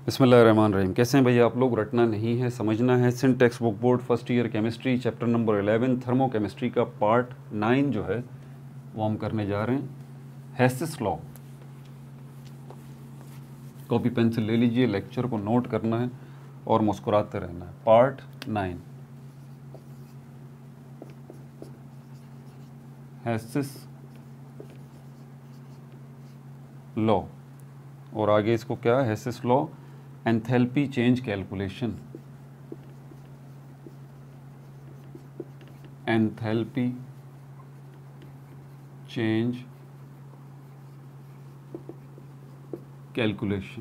बिस्मिल्लाहिर्रहमानिर्रहीम। कैसे हैं भैया आप लोग? रटना नहीं है, समझना है। Sindh text book board first year chemistry chapter number 11 thermochemistry का पार्ट 9 जो है वो हम करने जा रहे हैं। हेसिस लॉ। कॉपी पेंसिल ले लीजिए, लेक्चर को नोट करना है और मुस्कुराते रहना है। पार्ट 9 हेसिस लॉ, और आगे इसको क्या है? Hess's law enthalpy change calculation. Enthalpy change calculation.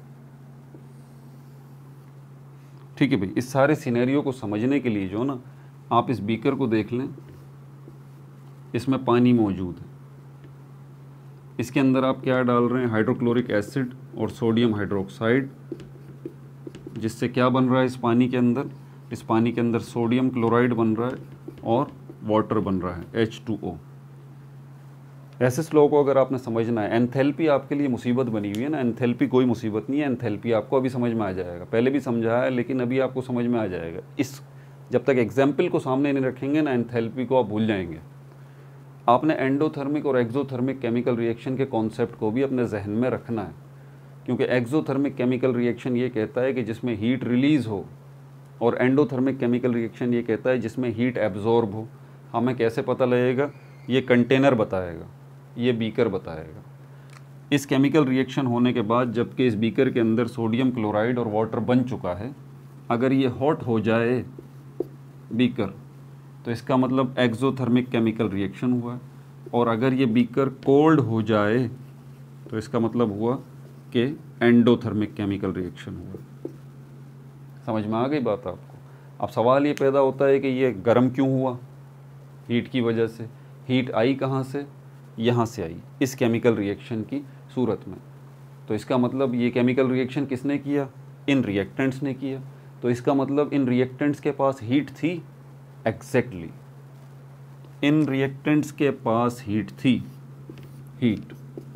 ठीक है भाई, इस सारे सिनेरियो को समझने के लिए जो ना, आप इस बीकर को देख लें, इसमें पानी मौजूद है। इसके अंदर आप क्या डाल रहे हैं? हाइड्रोक्लोरिक एसिड और सोडियम हाइड्रोक्साइड, जिससे क्या बन रहा है इस पानी के अंदर? इस पानी के अंदर सोडियम क्लोराइड बन रहा है और वाटर बन रहा है H2O। हेसिस लॉ को अगर आपने समझना है, एंथैल्पी आपके लिए मुसीबत बनी हुई है ना। एंथैल्पी कोई मुसीबत नहीं है, एंथैल्पी आपको अभी समझ में आ जाएगा। पहले भी समझाया है लेकिन अभी आपको समझ में आ जाएगा। जब तक एग्जाम्पल को सामने नहीं रखेंगे ना, एंथैल्पी को आप भूल जाएंगे। आपने एंडोथर्मिक और एक्सोथर्मिक केमिकल रिएक्शन के कॉन्सेप्ट को भी अपने जहन में रखना है, क्योंकि एक्सोथर्मिक केमिकल रिएक्शन ये कहता है कि जिसमें हीट रिलीज़ हो, और एंडोथर्मिक केमिकल रिएक्शन ये कहता है जिसमें हीट एब्जॉर्ब हो। हमें कैसे पता लगेगा? ये कंटेनर बताएगा, ये बीकर बताएगा। इस केमिकल रिएक्शन होने के बाद जबकि इस बीकर के अंदर सोडियम क्लोराइड और वाटर बन चुका है, अगर ये हॉट हो जाए बीकर, तो इसका मतलब एक्सोथर्मिक केमिकल रिएक्शन हुआ है। और अगर ये बीकर कोल्ड हो जाए तो इसका मतलब हुआ कि एंडोथर्मिक केमिकल रिएक्शन हुआ। समझ में आ गई बात आपको? अब सवाल ये पैदा होता है कि ये गर्म क्यों हुआ? हीट की वजह से। हीट आई कहाँ से? यहाँ से आई, इस केमिकल रिएक्शन की सूरत में। तो इसका मतलब ये केमिकल रिएक्शन किसने किया? इन रिएक्टेंट्स ने किया। तो इसका मतलब इन रिएक्टेंट्स के पास हीट थी। एग्जैक्टली, इन रिएक्टेंट्स के पास हीट थी, हीट।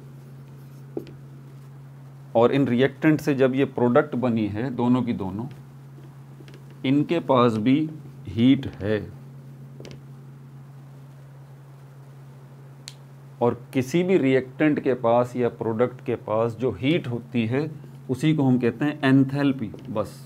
और इन रिएक्टेंट से जब ये प्रोडक्ट बनी है, दोनों की दोनों, इनके पास भी हीट है। और किसी भी रिएक्टेंट के पास या प्रोडक्ट के पास जो हीट होती है उसी को हम कहते हैं एंथैल्पी। बस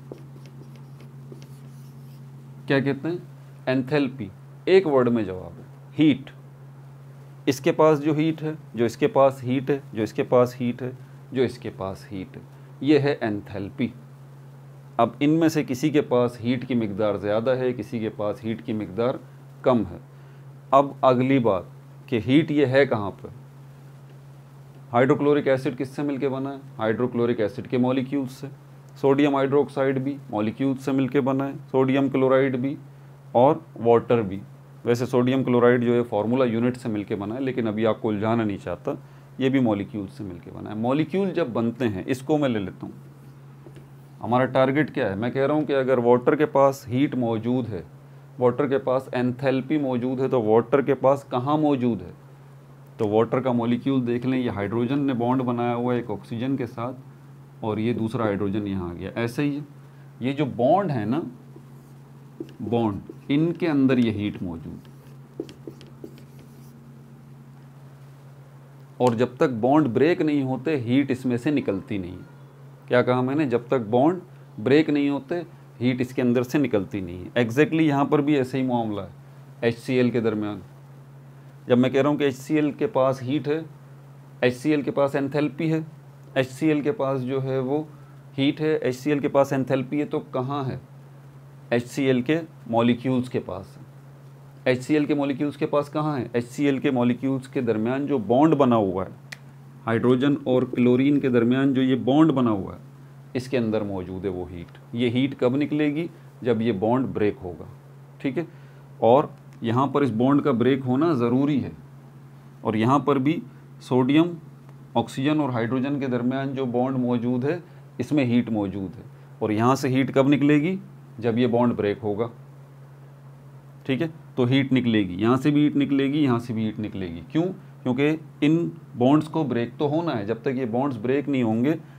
क्या कहते हैं? एंथैल्पी। एक वर्ड में जवाब है, हीट। इसके पास जो हीट है, जो इसके पास हीट है, जो इसके पास हीट है, जो इसके पास हीट है, ये है एंथैल्पी। अब इनमें से किसी के पास हीट की मिकदार ज़्यादा है, किसी के पास हीट की मिकदार कम है। अब अगली बात कि हीट ये है कहाँ पर? हाइड्रोक्लोरिक एसिड किससे मिलके बना है? हाइड्रोक्लोरिक एसिड के मॉलिक्यूल्स से। सोडियम हाइड्रोक्साइड भी मॉलिक्यूल्स से मिलके बना है, सोडियम क्लोराइड भी और वाटर भी। वैसे सोडियम क्लोराइड जो है फार्मूला यूनिट से मिलके बना है, लेकिन अभी आपको उलझाना नहीं चाहता, ये भी मॉलिक्यूल से मिलके बना है। मॉलिक्यूल जब बनते हैं, इसको मैं ले लेता हूँ। हमारा टारगेट क्या है? मैं कह रहा हूँ कि अगर वाटर के पास हीट मौजूद है, वाटर के पास एंथैल्पी मौजूद है, तो वाटर के पास कहाँ मौजूद है? तो वाटर का मॉलिक्यूल देख लें, ये हाइड्रोजन ने बॉन्ड बनाया हुआ है एक ऑक्सीजन के साथ, और ये दूसरा हाइड्रोजन यहाँ आ गया। ऐसे ही ये जो बॉन्ड है ना, बॉन्ड, इनके अंदर ये हीट मौजूद। और जब तक बॉन्ड ब्रेक नहीं होते, हीट इसमें से निकलती नहीं। क्या कहा मैंने? जब तक बॉन्ड ब्रेक नहीं होते, हीट इसके अंदर से निकलती नहीं है। एग्जैक्टली यहाँ पर भी ऐसे ही मामला है HCl के दरमियान। जब मैं कह रहा हूँ कि HCl के पास हीट है, HCl के पास एंथैल्पी है, HCl के पास जो है वो हीट है, HCl के पास एंथैल्पी है, तो कहाँ है? HCl के मॉलिक्यूल्स के पास है। HCl के मॉलिक्यूल्स के पास कहाँ है? HCl के मॉलिक्यूल्स के दरमियान जो बॉन्ड बना हुआ है, हाइड्रोजन और क्लोरीन के दरमियान जो ये बॉन्ड बना हुआ है, इसके अंदर मौजूद है वो हीट। ये हीट कब निकलेगी? जब ये बॉन्ड ब्रेक होगा। ठीक है? और यहाँ पर इस बॉन्ड का ब्रेक होना ज़रूरी है। और यहाँ पर भी सोडियम, ऑक्सीजन और हाइड्रोजन के दरमियान जो बॉन्ड मौजूद है, इसमें हीट मौजूद है। और यहाँ से हीट कब निकलेगी? जब ये बॉन्ड ब्रेक होगा। ठीक है? तो हीट निकलेगी, यहाँ से भी हीट निकलेगी, यहाँ से भी हीट निकलेगी। क्यों? क्योंकि इन बॉन्ड्स को ब्रेक तो होना है। जब तक ये बॉन्ड्स ब्रेक नहीं होंगे,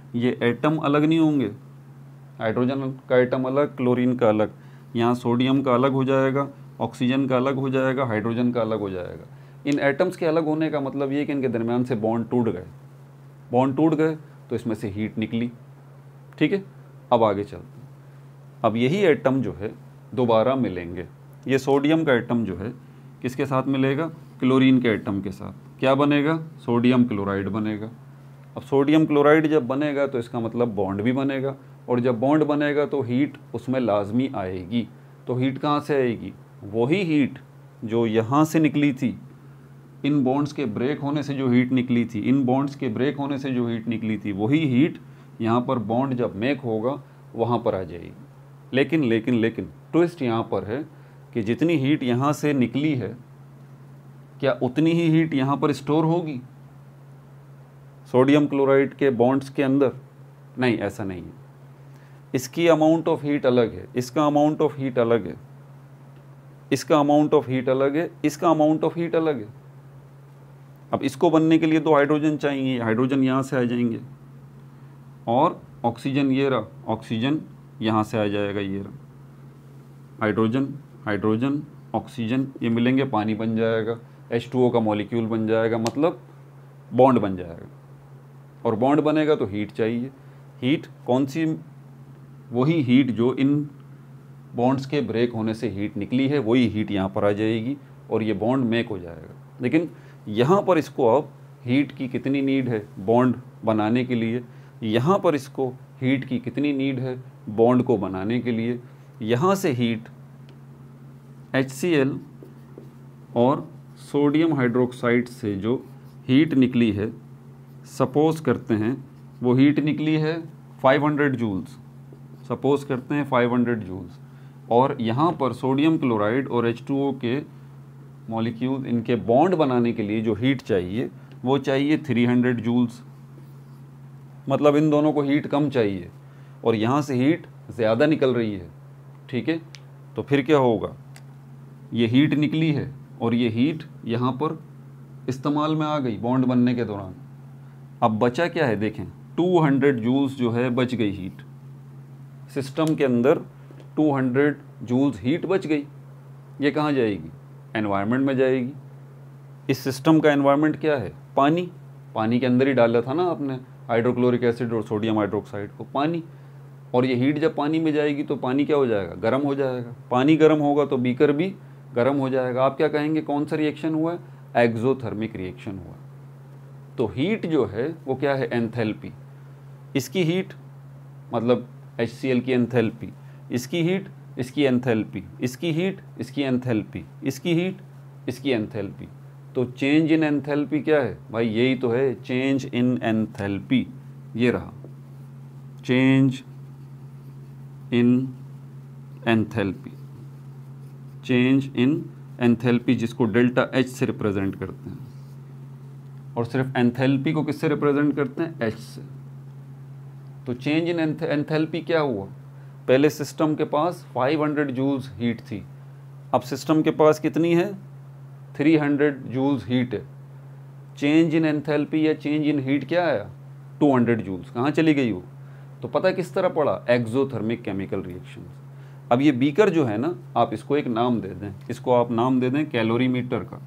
ये एटम अलग नहीं होंगे, हाइड्रोजन का एटम अलग, क्लोरीन का अलग, यहाँ सोडियम का अलग हो जाएगा, ऑक्सीजन का अलग हो जाएगा, हाइड्रोजन का अलग हो जाएगा। इन एटम्स के अलग होने का मतलब ये कि इनके दरमियान से बॉन्ड टूट गए, बॉन्ड टूट गए तो इसमें से हीट निकली। ठीक है, अब आगे चलते हैं। अब यही एटम जो है दोबारा मिलेंगे, ये सोडियम का एटम जो है किसके साथ मिलेगा, क्लोरीन के एटम के साथ, क्या बनेगा, सोडियम क्लोराइड बनेगा। अब सोडियम क्लोराइड जब बनेगा तो इसका मतलब बॉन्ड भी बनेगा, और जब बॉन्ड बनेगा तो हीट उसमें लाजमी आएगी। तो हीट कहाँ से आएगी, वही हीट जो यहाँ से निकली थी, इन बॉन्ड्स के ब्रेक होने से जो हीट निकली थी, इन बॉन्ड्स के ब्रेक होने से जो हीट निकली थी, वही हीट यहाँ पर बॉन्ड जब मेक होगा वहाँ पर आ जाएगी। लेकिन लेकिन लेकिन ट्विस्ट यहाँ पर है कि जितनी हीट यहाँ से निकली है, क्या उतनी ही हीट यहाँ पर स्टोर होगी सोडियम क्लोराइड के बॉन्ड्स के अंदर? नहीं, ऐसा नहीं है। इसकी अमाउंट ऑफ हीट अलग है, इसका अमाउंट ऑफ हीट अलग है, इसका अमाउंट ऑफ हीट अलग है, इसका अमाउंट ऑफ हीट अलग है। अब इसको बनने के लिए तो हाइड्रोजन चाहिए, हाइड्रोजन यहाँ से आ जाएंगे, और ऑक्सीजन ये रहा, ऑक्सीजन यहाँ से आ जाएगा, ये रहा हाइड्रोजन, हाइड्रोजन ऑक्सीजन, ये मिलेंगे पानी बन जाएगा, H2O का मॉलिक्यूल बन जाएगा, मतलब बॉन्ड बन जाएगा। और बॉन्ड बनेगा तो हीट चाहिए। हीट कौन सी, वही हीट जो इन बॉन्ड्स के ब्रेक होने से हीट निकली है, वही हीट यहाँ पर आ जाएगी और ये बॉन्ड मेक हो जाएगा। लेकिन यहाँ पर इसको अब हीट की कितनी नीड है बॉन्ड बनाने के लिए, यहाँ पर इसको हीट की कितनी नीड है बॉन्ड को बनाने के लिए। यहाँ से हीट HCl और सोडियम हाइड्रोक्साइड से जो हीट निकली है, सपोज करते हैं वो हीट निकली है 500 जूल्स, सपोज करते हैं 500 जूल्स, और यहाँ पर सोडियम क्लोराइड और H2O के मॉलिक्यूल, इनके बॉन्ड बनाने के लिए जो हीट चाहिए वो चाहिए 300 जूल्स। मतलब इन दोनों को हीट कम चाहिए और यहाँ से हीट ज़्यादा निकल रही है। ठीक है, तो फिर क्या होगा, ये हीट निकली है और ये हीट यहाँ पर इस्तेमाल में आ गई बॉन्ड बनने के दौरान। अब बचा क्या है, देखें 200 जूल्स जो है बच गई हीट, सिस्टम के अंदर 200 जूल्स हीट बच गई। ये कहाँ जाएगी, एनवायरनमेंट में जाएगी। इस सिस्टम का एनवायरनमेंट क्या है, पानी, पानी के अंदर ही डाला था ना आपने हाइड्रोक्लोरिक एसिड और सोडियम हाइड्रोक्साइड को, पानी। और ये हीट जब पानी में जाएगी तो पानी क्या हो जाएगा, गर्म हो जाएगा। पानी गर्म होगा तो बीकर भी गर्म हो जाएगा। आप क्या कहेंगे, कौन सा रिएक्शन हुआ है, एक्सोथर्मिक रिएक्शन हुआ। तो हीट जो है वो क्या है, एंथैल्पी। इसकी हीट मतलब HCl की एंथैल्पी, इसकी हीट, इसकी एंथैल्पी, इसकी हीट, इसकी एंथैल्पी, इसकी हीट, इसकी एंथैल्पी। तो चेंज इन एंथैल्पी क्या है भाई, यही तो है चेंज इन एंथैल्पी। ये रहा change in enthalpy, change in enthalpy, जिसको डेल्टा H से रिप्रेजेंट करते हैं, और सिर्फ एंथैल्पी को किससे रिप्रेजेंट करते हैं, H से। तो चेंज इन एंथैल्पी क्या हुआ, पहले सिस्टम के पास 500 जूल्स हीट थी, अब सिस्टम के पास कितनी है, 300 जूल्स हीट है। चेंज इन एंथैल्पी या चेंज इन हीट क्या आया, 200 जूल्स। कहाँ चली गई वो, तो पता किस तरह पड़ा, एक्सोथर्मिक केमिकल रिएक्शन। अब ये बीकर जो है ना, आप इसको एक नाम दे दें, इसको आप नाम दे दें कैलोरीमीटर का,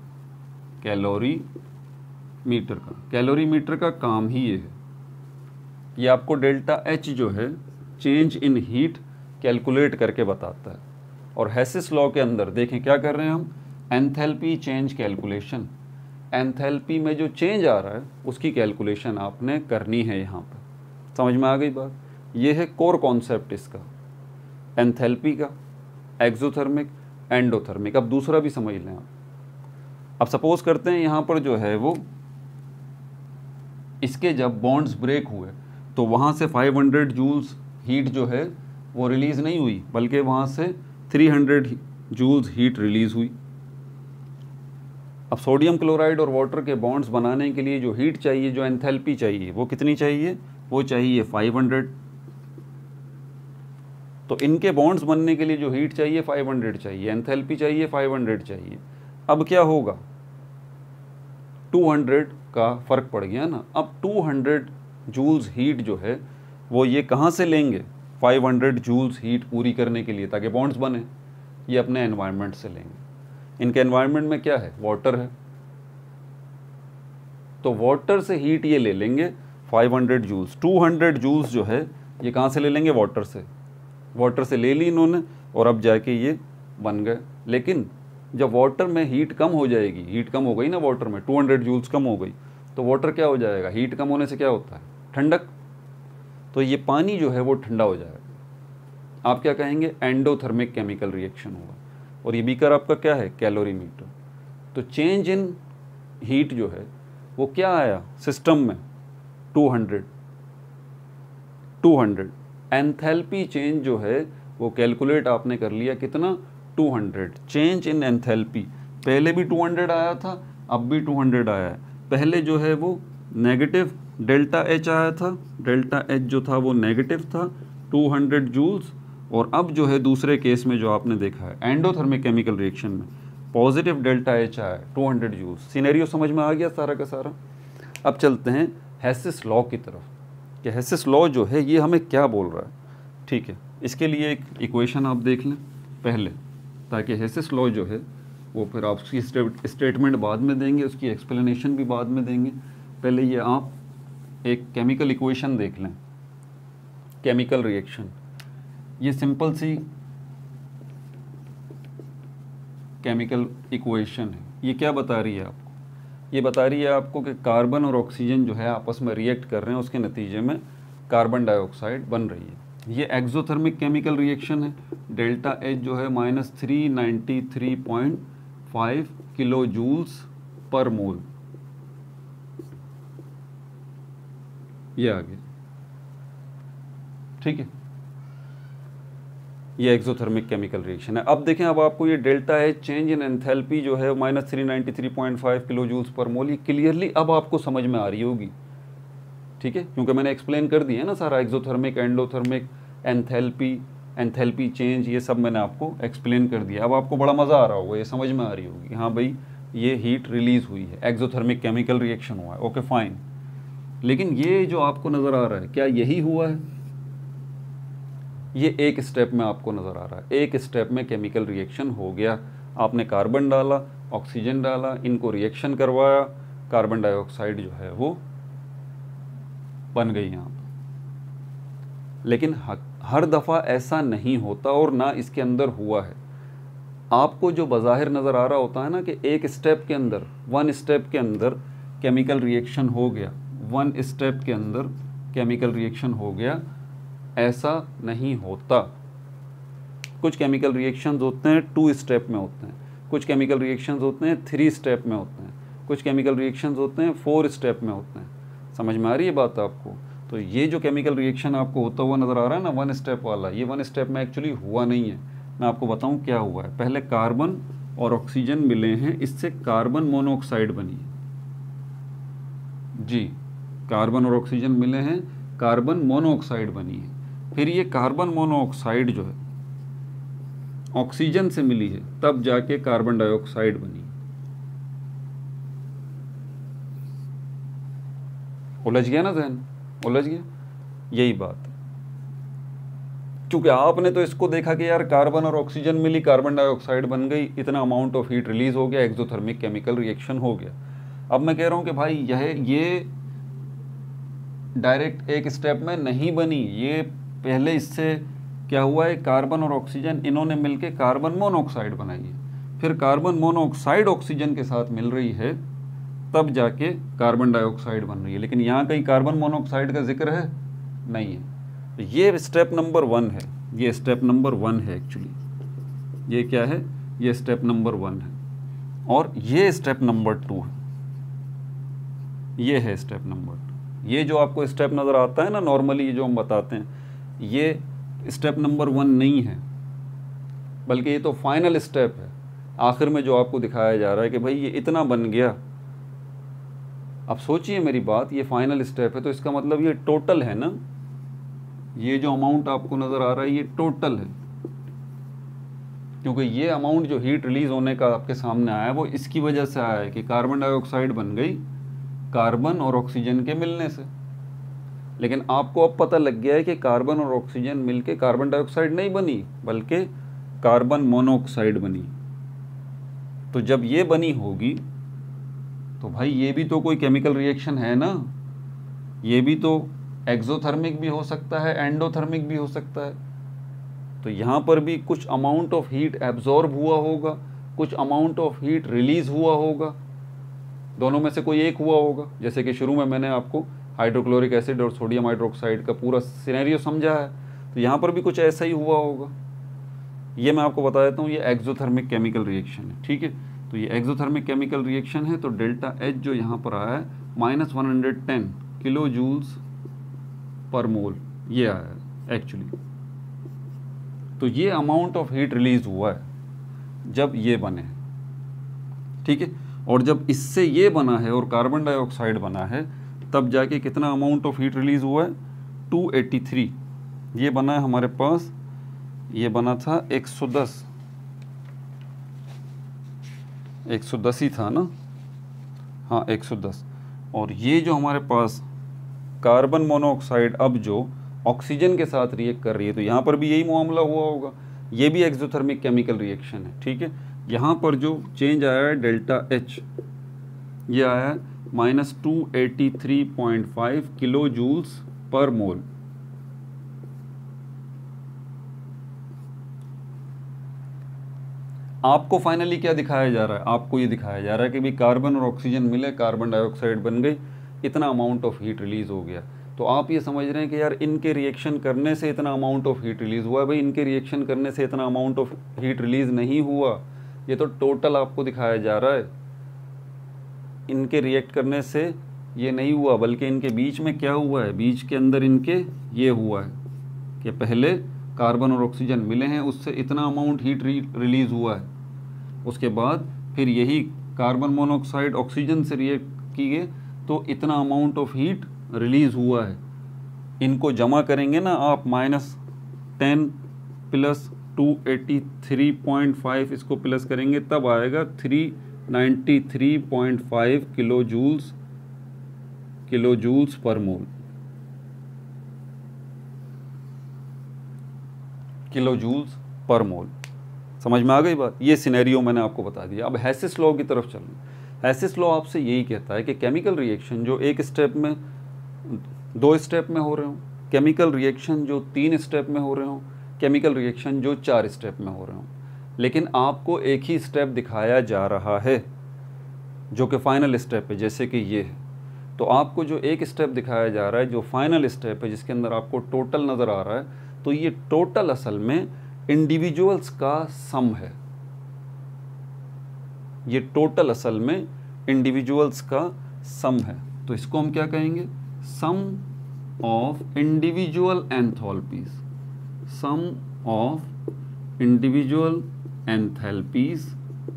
कैलोरीमीटर का। कैलोरीमीटर का काम ही ये है, ये आपको डेल्टा H जो है चेंज इन हीट कैलकुलेट करके बताता है। और हेसिस लॉ के अंदर देखें क्या कर रहे हैं हम, एंथैल्पी चेंज कैलकुलेशन। एंथैल्पी में जो चेंज आ रहा है उसकी कैलकुलेशन आपने करनी है। यहाँ पर समझ में आ गई बात, ये है कोर कॉन्सेप्ट इसका, एंथैल्पी का, एक्सोथर्मिक, एंडोथर्मिक। अब दूसरा भी समझ लें आप। अब सपोज करते हैं यहाँ पर जो है वो, इसके जब बॉन्ड्स ब्रेक हुए तो वहाँ से 500 जूल्स हीट जो है वो रिलीज़ नहीं हुई, बल्कि वहाँ से 300 जूल्स हीट रिलीज़ हुई। अब सोडियम क्लोराइड और वाटर के बॉन्ड्स बनाने के लिए जो हीट चाहिए, जो एंथैल्पी चाहिए, वो कितनी चाहिए, वो चाहिए 500। तो इनके बॉन्ड्स बनने के लिए जो हीट चाहिए 500 चाहिए, एंथैल्पी चाहिए 500 चाहिए। अब क्या होगा, 200 का फ़र्क पड़ गया ना। अब 200 जूल्स हीट जो है वो ये कहाँ से लेंगे 500 जूल्स हीट पूरी करने के लिए ताकि बॉन्ड्स बने, ये अपने एनवायरनमेंट से लेंगे। इनके एनवायरनमेंट में क्या है, वाटर है, तो वाटर से हीट ये ले लेंगे 500 जूल्स। 200 जूल्स जो है ये कहाँ से ले लेंगे, वाटर से। वाटर से ले ली इन्होंने और अब जाके ये बन गए। लेकिन जब वाटर में हीट कम हो जाएगी, हीट कम हो गई ना वाटर में, 200 जूल्स कम हो गई, तो वाटर क्या हो जाएगा, हीट कम होने से क्या होता है, ठंडक। तो ये पानी जो है वो ठंडा हो जाएगा। आप क्या कहेंगे, एंडोथर्मिक केमिकल रिएक्शन हुआ। और ये बीकर आपका क्या है, कैलोरीमीटर। तो चेंज इन हीट जो है वो क्या आया सिस्टम में, 200। एंथैल्पी चेंज जो है वो कैलकुलेट आपने कर लिया कितना, 200। चेंज इन एंथैल्पी, पहले भी 200 आया था, अब भी 200 आया है। पहले जो है वो नेगेटिव डेल्टा एच आया था, डेल्टा एच जो था वो नेगेटिव था 200 जूल्स, और अब जो है दूसरे केस में जो आपने देखा है एंडोथर्मिक केमिकल रिएक्शन में पॉजिटिव डेल्टा एच आया है 200 जूल्स। सिनेरियो समझ में आ गया सारा का सारा। अब चलते हैं हेसिस लॉ की तरफ कि हेसिस लॉ जो है ये हमें क्या बोल रहा है। ठीक है, इसके लिए एक इक्वेशन आप देख लें पहले, ताकि हेसिस लॉ जो है वो फिर आप उसकी स्टेटमेंट बाद में देंगे, उसकी एक्सप्लेनेशन भी बाद में देंगे। पहले ये आप एक केमिकल इक्वेशन देख लें, केमिकल रिएक्शन। ये सिंपल सी केमिकल इक्वेशन है। ये क्या बता रही है आपको, ये बता रही है आपको कि कार्बन और ऑक्सीजन जो है आपस में रिएक्ट कर रहे हैं, उसके नतीजे में कार्बन डाइऑक्साइड बन रही है। ये एक्सोथर्मिक केमिकल रिएक्शन है। डेल्टा एच जो है -393.5 किलो जूल्स पर मोल, ये आ गया। ठीक है, ये एक्सोथर्मिक केमिकल रिएक्शन है। अब देखें, अब आपको ये delta H change in enthalpy जो है -393.5 किलो जूल्स पर मोल, ये क्लियरली अब आपको समझ में आ रही होगी। ठीक है, क्योंकि मैंने एक्सप्लेन कर दिया है ना सारा, एक्सोथर्मिक, एंडोथर्मिक, एंथैल्पी चेंज, ये सब मैंने आपको एक्सप्लेन कर दिया। अब आपको बड़ा मज़ा आ रहा होगा, ये समझ में आ रही होगी कि हाँ भाई ये हीट रिलीज हुई है, एक्सोथर्मिक केमिकल रिएक्शन हुआ है। Okay fine. लेकिन ये जो आपको नज़र आ रहा है, क्या यही हुआ है? ये एक स्टेप में आपको नज़र आ रहा है, एक स्टेप में केमिकल रिएक्शन हो गया। आपने कार्बन डाला, ऑक्सीजन डाला, इनको रिएक्शन करवाया, कार्बन डाइऑक्साइड जो है वो बन गई यहाँ पर। लेकिन हर दफ़ा ऐसा नहीं होता और ना इसके अंदर हुआ है। आपको जो बज़ाहिर नज़र आ रहा होता है ना कि एक स्टेप के अंदर, वन स्टेप के अंदर केमिकल रिएक्शन हो गया, वन स्टेप के अंदर केमिकल रिएक्शन हो गया, ऐसा नहीं होता। कुछ केमिकल रिएक्शंस होते हैं 2 स्टेप में होते हैं, कुछ केमिकल रिएक्शंस होते हैं 3 स्टेप में होते हैं, कुछ केमिकल रिएक्शंस होते हैं 4 स्टेप में होते हैं। समझ में आ रही है बात आपको? तो ये जो केमिकल रिएक्शन आपको होता हुआ नज़र आ रहा है ना 1 स्टेप वाला, ये 1 स्टेप में एक्चुअली हुआ नहीं है। मैं आपको बताऊं क्या हुआ है। पहले कार्बन और ऑक्सीजन मिले हैं, इससे कार्बन मोनोऑक्साइड बनी है जी, कार्बन और ऑक्सीजन मिले हैं, कार्बन मोनोऑक्साइड बनी है। फिर ये कार्बन मोनोऑक्साइड जो है ऑक्सीजन से मिली है, तब जाके कार्बन डाइऑक्साइड बनी। उलझ गया ना जहन, उलझ गया, यही बात है। क्योंकि आपने तो इसको देखा कि यार कार्बन और ऑक्सीजन मिली, कार्बन डाइऑक्साइड बन गई, इतना अमाउंट ऑफ हीट रिलीज हो गया, एक्सोथर्मिक केमिकल रिएक्शन हो गया। अब मैं कह रहा हूं कि भाई ये डायरेक्ट एक स्टेप में नहीं बनी, ये पहले इससे क्या हुआ है, कार्बन और ऑक्सीजन इन्होंने मिलके कार्बन मोनोऑक्साइड बनाई है, फिर कार्बन मोनोऑक्साइड ऑक्सीजन के साथ मिल रही है, तब जाके कार्बन डाइऑक्साइड बन रही है। लेकिन यहाँ कहीं कार्बन मोनोऑक्साइड का जिक्र है नहीं है। तो ये स्टेप नंबर 1 है, ये स्टेप नंबर 1 है एक्चुअली। ये क्या है, ये स्टेप नंबर 1 है, और ये स्टेप नंबर 2 है, ये है स्टेप नंबर 2। ये जो आपको स्टेप नज़र आता है ना नॉर्मली जो हम बताते हैं, ये स्टेप नंबर 1 नहीं है, बल्कि ये तो फाइनल स्टेप है। आखिर में जो आपको दिखाया जा रहा है कि भाई ये इतना बन गया। अब सोचिए मेरी बात, ये फाइनल स्टेप है तो इसका मतलब ये टोटल है ना, ये जो अमाउंट आपको नज़र आ रहा है ये टोटल है, क्योंकि ये अमाउंट जो हीट रिलीज होने का आपके सामने आया है वो इसकी वजह से आया है कि कार्बन डाइऑक्साइड बन गई कार्बन और ऑक्सीजन के मिलने से। लेकिन आपको अब पता लग गया है कि कार्बन और ऑक्सीजन मिलके कार्बन डाइऑक्साइड नहीं बनी, बल्कि कार्बन मोनोऑक्साइड बनी। तो जब ये बनी होगी तो भाई ये भी तो कोई केमिकल रिएक्शन है ना, ये भी तो एक्सोथर्मिक भी हो सकता है, एंडोथर्मिक भी हो सकता है। तो यहाँ पर भी कुछ अमाउंट ऑफ हीट एब्जॉर्ब हुआ होगा, कुछ अमाउंट ऑफ हीट रिलीज हुआ होगा, दोनों में से कोई एक हुआ होगा। जैसे कि शुरू में मैंने आपको हाइड्रोक्लोरिक एसिड और सोडियम हाइड्रोक्साइड का पूरा सिनेरियो समझा है, तो यहाँ पर भी कुछ ऐसा ही हुआ होगा। ये मैं आपको बता देता हूँ, ये एक्सोथर्मिक केमिकल रिएक्शन है, ठीक है। तो ये एक्सोथर्मिक केमिकल रिएक्शन है, तो डेल्टा एच जो यहाँ पर आया है -110 किलो जूल्स पर मोल, ये आया है एक्चुअली। तो ये अमाउंट ऑफ हीट रिलीज हुआ है जब ये बने, ठीक है। और जब इससे ये बना है और कार्बन डाइऑक्साइड बना है, तब जाके कितना अमाउंट ऑफ हीट रिलीज हुआ है, 283। ये बना है हमारे पास, ये बना था 110, 110 ही था ना, हाँ 110। और ये जो हमारे पास कार्बन मोनोऑक्साइड अब जो ऑक्सीजन के साथ रिएक्ट कर रही है, तो यहाँ पर भी यही मामला हुआ होगा, ये भी एक्सोथर्मिक केमिकल रिएक्शन है, ठीक है। यहाँ पर जो चेंज आया है डेल्टा एच, ये आया है -283.5 किलो जूल्स पर मोल। आपको फाइनली क्या दिखाया जा रहा है, आपको ये दिखाया जा रहा है कि भाई कार्बन और ऑक्सीजन मिले, कार्बन डाइऑक्साइड बन गई, इतना अमाउंट ऑफ हीट रिलीज हो गया। तो आप ये समझ रहे हैं कि यार इनके रिएक्शन करने से इतना अमाउंट ऑफ हीट रिलीज हुआ है, भाई इनके रिएक्शन करने से इतना अमाउंट ऑफ हीट रिलीज नहीं हुआ, ये तो टोटल आपको दिखाया जा रहा है। इनके रिएक्ट करने से ये नहीं हुआ, बल्कि इनके बीच में क्या हुआ है, बीच के अंदर इनके ये हुआ है कि पहले कार्बन और ऑक्सीजन मिले हैं, उससे इतना अमाउंट हीट रिलीज हुआ है, उसके बाद फिर यही कार्बन मोनोऑक्साइड ऑक्सीजन से रिएक्ट किए तो इतना अमाउंट ऑफ हीट रिलीज हुआ है। इनको जमा करेंगे ना आप, -10 प्लस 283.5, इसको प्लस करेंगे तब आएगा 393.5 किलो जूल्स पर मोल, किलो जूल्स पर मोल। समझ में आ गई बात। ये सिनेरियो मैंने आपको बता दिया। अब हेसिस लॉ की तरफ चलना। हेसिस लॉ आपसे यही कहता है कि केमिकल रिएक्शन जो एक स्टेप में 2 स्टेप में हो रहे हों, केमिकल रिएक्शन जो 3 स्टेप में हो रहे हों, केमिकल रिएक्शन जो 4 स्टेप में हो रहे हों, लेकिन आपको एक ही स्टेप दिखाया जा रहा है जो कि फाइनल स्टेप है, जैसे कि ये है। तो आपको जो एक स्टेप दिखाया जा रहा है जो फाइनल स्टेप है, जिसके अंदर आपको टोटल नज़र आ रहा है, तो ये टोटल असल में इंडिविजुअल्स का सम है। ये टोटल असल में इंडिविजुअल्स का सम है। तो इसको हम क्या कहेंगे, sum of individual enthalpies, sum of individual enthalpies.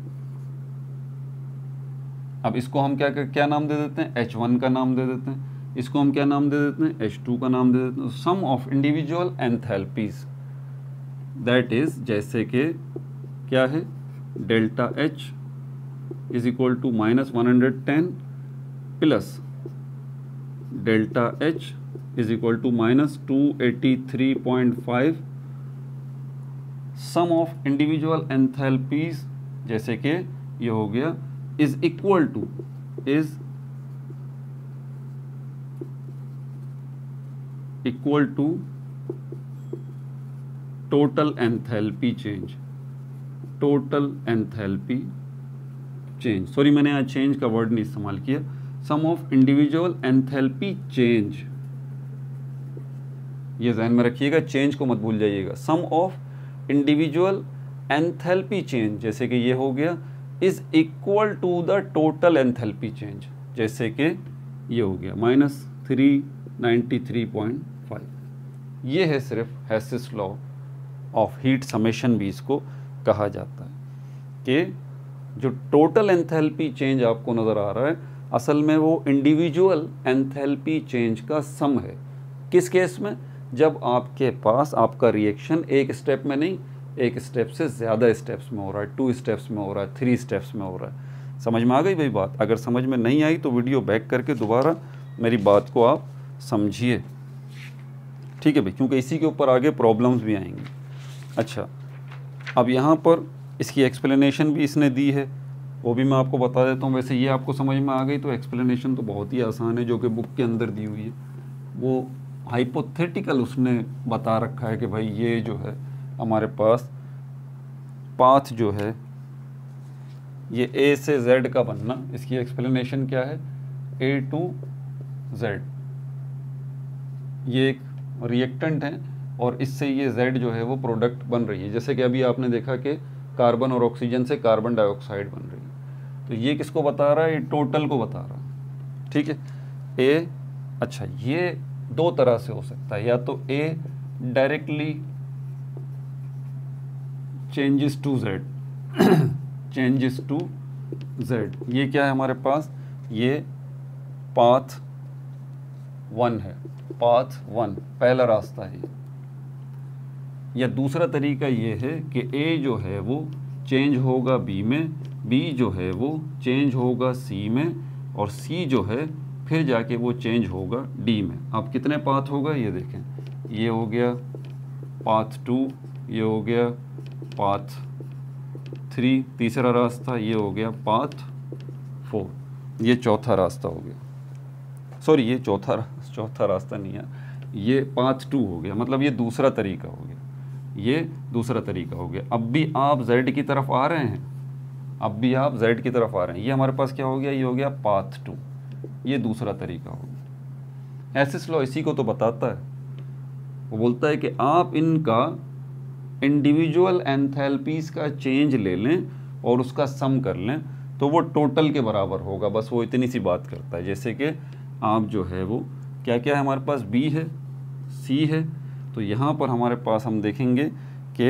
अब इसको हम क्या नाम दे देते हैं, H1 का नाम दे देते हैं, इसको हम क्या नाम दे देते हैं, H2 का नाम दे देते हैं। Sum of individual enthalpies that is, जैसे कि क्या है, delta H is equal to -110 plus delta H is equal to -283.5 sum of individual enthalpies, जैसे कि ये हो गया, is equal to total enthalpy change, total enthalpy change. Sorry, मैंने आज चेंज का वर्ड नहीं इस्तेमाल किया। Sum of individual enthalpy change, ये ध्यान में रखिएगा, चेंज को मत भूल जाइएगा। Sum of individual enthalpy change, जैसे कि ये हो गया, is equal to the total enthalpy change, जैसे कि ये हो गया -393.5। ये है सिर्फ Hess's law of heat summation भी इसको कहा जाता है कि जो टोटल एंथैल्पी चेंज आपको नज़र आ रहा है, असल में वो इंडिविजुअल एंथैल्पी चेंज का सम है। किस केस में, जब आपके पास आपका रिएक्शन एक स्टेप में नहीं, एक स्टेप से ज़्यादा स्टेप्स में हो रहा है, 2 स्टेप्स में हो रहा है, 3 स्टेप्स में हो रहा है। समझ में आ गई भाई बात। अगर समझ में नहीं आई तो वीडियो बैक करके दोबारा मेरी बात को आप समझिए। ठीक है भाई, क्योंकि इसी के ऊपर आगे प्रॉब्लम्स भी आएंगी। अच्छा, अब यहाँ पर इसकी एक्सप्लेनेशन भी इसने दी है, वो भी मैं आपको बता देता हूँ। वैसे ये आपको समझ में आ गई तो एक्सप्लेनेशन तो बहुत ही आसान है, जो कि बुक के अंदर दी हुई है। वो हाइपोथेटिकल उसने बता रखा है कि भाई ये जो है हमारे पास पाथ जो है ये ए से जेड का बनना, इसकी एक्सप्लेनेशन क्या है, ए टू जेड, ये एक रिएक्टेंट है और इससे ये जेड जो है वो प्रोडक्ट बन रही है। जैसे कि अभी आपने देखा कि कार्बन और ऑक्सीजन से कार्बन डाइऑक्साइड बन रही है, तो ये किसको बता रहा है, ये टोटल को बता रहा है। ठीक है, ए, अच्छा ये दो तरह से हो सकता है, या तो A directly changes to Z, changes to Z, ये क्या है हमारे पास, ये पाथ 1 है, पाथ 1 पहला रास्ता है। या दूसरा तरीका ये है कि ए जो है वो चेंज होगा बी में, बी जो है वो चेंज होगा सी में, और सी जो है फिर जाके वो चेंज होगा डी में। अब कितने पाथ होगा ये देखें, ये हो गया पाथ 2, ये हो गया पाथ 3, तीसरा रास्ता, ये हो गया पाथ 4, ये चौथा रास्ता हो गया। सॉरी, ये चौथा रास्ता नहीं है, ये पाथ 2 हो गया, मतलब ये दूसरा तरीका हो गया, ये दूसरा तरीका हो गया। अब भी आप जेड की तरफ आ रहे हैं, अब भी आप जेड की तरफ आ रहे हैं, ये हमारे पास क्या हो गया, ये हो गया पाथ 2, ये दूसरा तरीका हो गया। एसिस लॉ इसी को तो बताता है, वो बोलता है कि आप इनका इंडिविजुअल एंथैल्पीज का चेंज ले लें और उसका सम कर लें तो वो टोटल के बराबर होगा। बस वो इतनी सी बात करता है। जैसे कि आप जो है वो क्या क्या है हमारे पास, बी है, सी है, तो यहाँ पर हमारे पास हम देखेंगे कि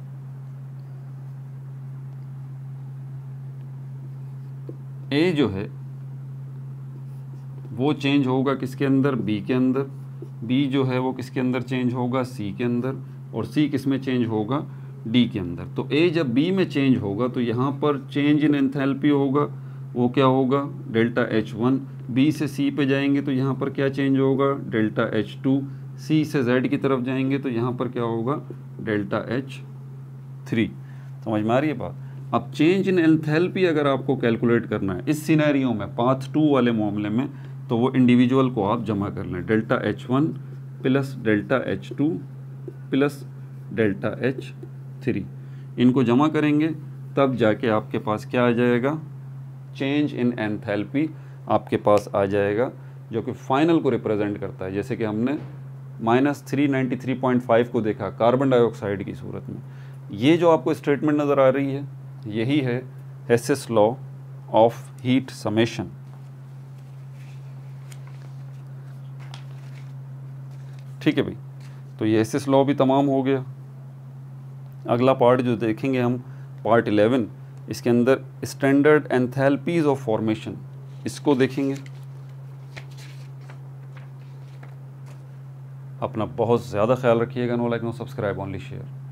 ए जो है वो चेंज होगा किसके अंदर, बी के अंदर, बी जो है वो किसके अंदर चेंज होगा, सी के अंदर, और सी किस में चेंज होगा, डी के अंदर। तो ए जब बी में चेंज होगा तो यहाँ पर चेंज इन एंथैल्पी होगा, वो क्या होगा, डेल्टा H1। बी से सी पे जाएंगे तो यहाँ पर क्या चेंज होगा, डेल्टा H2। सी से जेड की तरफ जाएंगे तो यहाँ पर क्या होगा, डेल्टा H3। समझ में आ रही है बात। अब चेंज इन एंथैल्पी अगर आपको कैलकुलेट करना है इस सिनेरियो में, पाथ 2 वाले मामले में, तो वो इंडिविजुअल को आप जमा कर लें, delta H1 plus delta H2 plus delta H3, इनको जमा करेंगे तब जाके आपके पास क्या आ जाएगा, चेंज इन एंथैल्पी आपके पास आ जाएगा, जो कि फाइनल को रिप्रेजेंट करता है। जैसे कि हमने -393.5 को देखा कार्बन डाइऑक्साइड की सूरत में। ये जो आपको स्टेटमेंट नज़र आ रही है यही है Hess's law of heat summation. ठीक है भाई, तो ये हेसेस लॉ भी तमाम हो गया। अगला पार्ट जो देखेंगे हम, पार्ट 11, इसके अंदर स्टैंडर्ड एंथैल्पीज ऑफ फॉर्मेशन, इसको देखेंगे। अपना बहुत ज़्यादा ख्याल रखिएगा। No like no subscribe, only share.